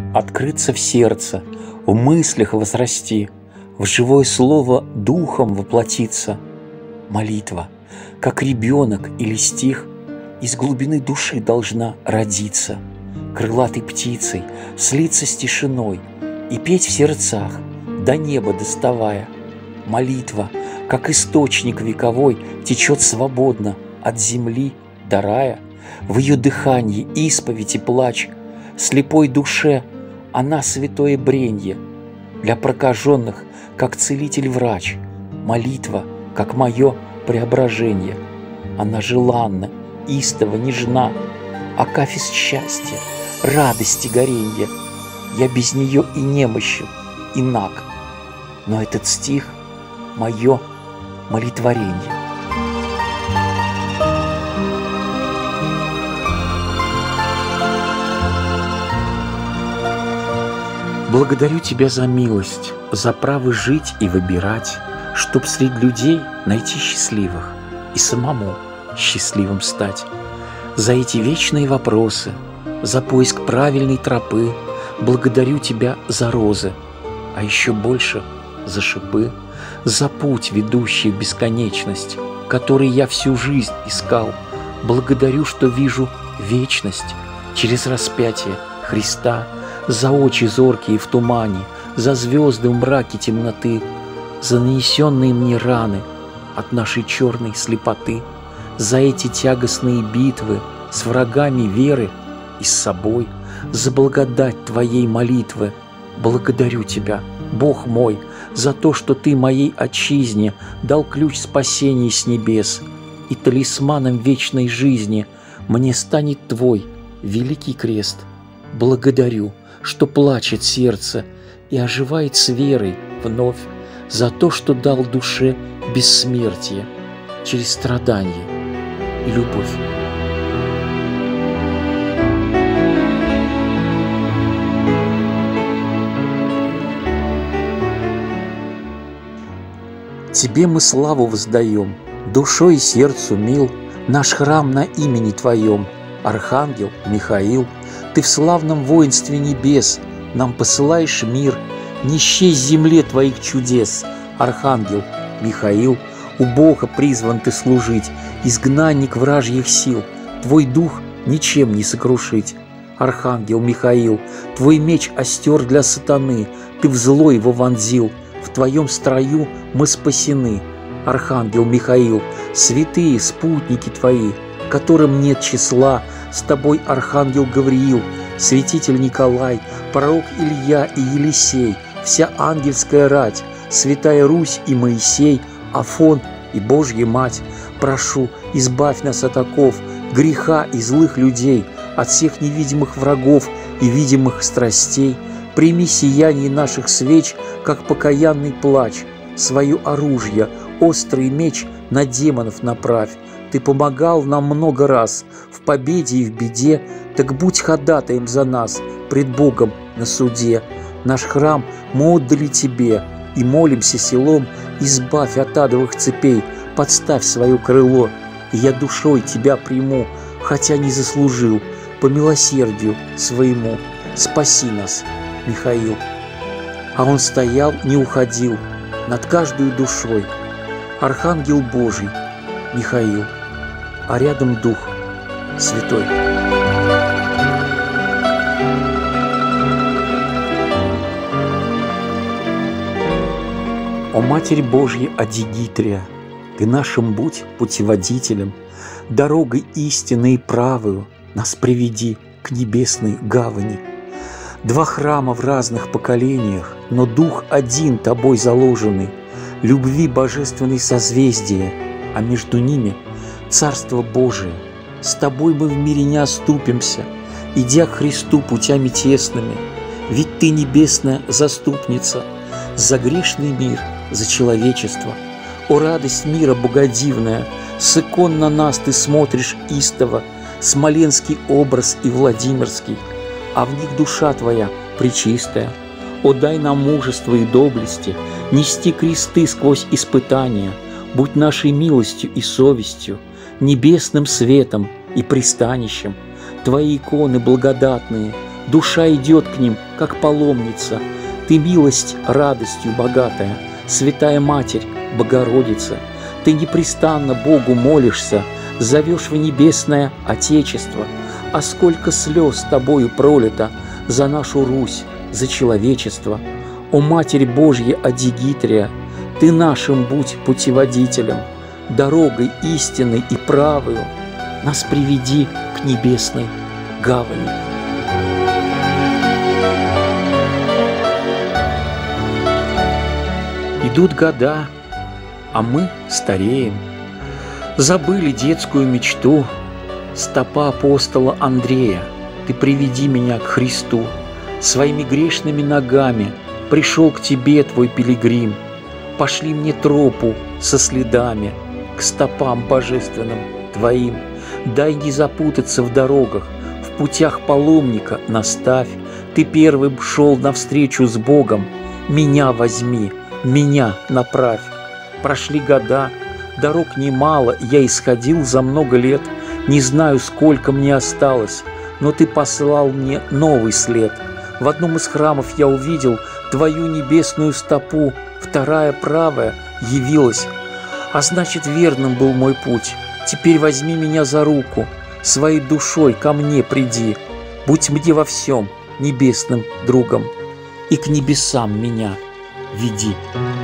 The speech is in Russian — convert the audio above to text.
открыться в сердце, в мыслях возрасти, в живое слово духом воплотиться. Молитва, как ребенок или стих, из глубины души должна родиться, крылатой птицей слиться с тишиной и петь в сердцах, до неба доставая. Молитва, как источник вековой, течет свободно от земли до рая. В ее дыхании исповедь и плач, слепой душе она святое бренье, для прокаженных, как целитель-врач. Молитва, как мое преображение, она желанна, истово нежна, акафист счастья, радости горенья. Я без нее и немощен, и наг, но этот стих — мое молитворенье. Благодарю Тебя за милость, за право жить и выбирать, чтоб среди людей найти счастливых и самому счастливым стать. За эти вечные вопросы, за поиск правильной тропы благодарю Тебя за розы, а еще больше за шипы, за путь, ведущий в бесконечность, который я всю жизнь искал. Благодарю, что вижу вечность через распятие Христа, за очи зоркие в тумане, за звезды в мраке темноты, за нанесенные мне раны от нашей черной слепоты, за эти тягостные битвы с врагами веры и с собой, за благодать Твоей молитвы. Благодарю Тебя, Бог мой, за то, что Ты моей отчизне дал ключ спасения с небес, и талисманом вечной жизни мне станет Твой великий крест. Благодарю, что плачет сердце и оживает с верой вновь, за то, что дал душе бессмертие через страдание и любовь. Тебе мы славу воздаем, душой и сердцу мил наш храм на имени Твоем, Архангел Михаил. Ты в славном воинстве небес нам посылаешь мир, не счесть земле Твоих чудес, Архангел Михаил. У Бога призван ты служить, изгнанник вражьих сил, Твой дух ничем не сокрушить, Архангел Михаил. Твой меч остер для сатаны, ты в зло его вонзил, в Твоем строю мы спасены, Архангел Михаил. Святые спутники Твои, которым нет числа, с Тобой Архангел Гавриил, святитель Николай, пророк Илья и Елисей, вся ангельская рать, святая Русь и Моисей, Афон и Божья Мать. Прошу, избавь нас от оков, греха и злых людей, от всех невидимых врагов и видимых страстей. Прими сияние наших свеч, как покаянный плач, свое оружие, острый меч на демонов направь. Ты помогал нам много раз в победе и в беде, так будь ходатаем за нас пред Богом на суде. Наш храм мы отдали Тебе и молимся селом, избавь от адовых цепей, подставь свое крыло. И я душой Тебя приму, хотя не заслужил, по милосердию своему. Спаси нас, Михаил. А он стоял, не уходил, над каждой душой. Архангел Божий, Михаил, а рядом Дух Святой. О Матерь Божья Адигитрия, Ты нашим будь путеводителем, дорогой истинной и правою нас приведи к небесной гавани. Два храма в разных поколениях, но Дух один Тобой заложенный, любви божественной созвездия, а между ними Царство Божие. С Тобой мы в мире не оступимся, идя к Христу путями тесными, ведь Ты небесная заступница за грешный мир, за человечество. О, радость мира богодивная, с икон на нас Ты смотришь истово, смоленский образ и Владимирский, а в них душа Твоя пречистая. О, дай нам мужество и доблести нести кресты сквозь испытания, будь нашей милостью и совестью, небесным светом и пристанищем. Твои иконы благодатные Душа идет к ним, как паломница. Ты милость радостью богатая, Святая Матерь, Богородица. Ты непрестанно Богу молишься, зовешь в небесное Отечество. А сколько слез тобою пролито за нашу Русь, за человечество. О Матерь Божья Адигитрия, ты нашим будь путеводителем, дорогой истинной и правою нас приведи к небесной гавани. Идут года, а мы стареем. Забыли детскую мечту. Стопа апостола Андрея, ты приведи меня к Христу. Своими грешными ногами пришел к тебе твой пилигрим. Пошли мне тропу со следами к стопам божественным твоим. Дай не запутаться в дорогах, в путях паломника наставь. Ты первым шел навстречу с Богом, меня возьми, меня направь. Прошли года, дорог немало, я исходил за много лет. Не знаю, сколько мне осталось, но ты послал мне новый след. В одном из храмов я увидел твою небесную стопу, вторая правая явилась. А значит, верным был мой путь. Теперь возьми меня за руку, своей душой ко мне приди. Будь мне во всем небесным другом и к небесам меня веди.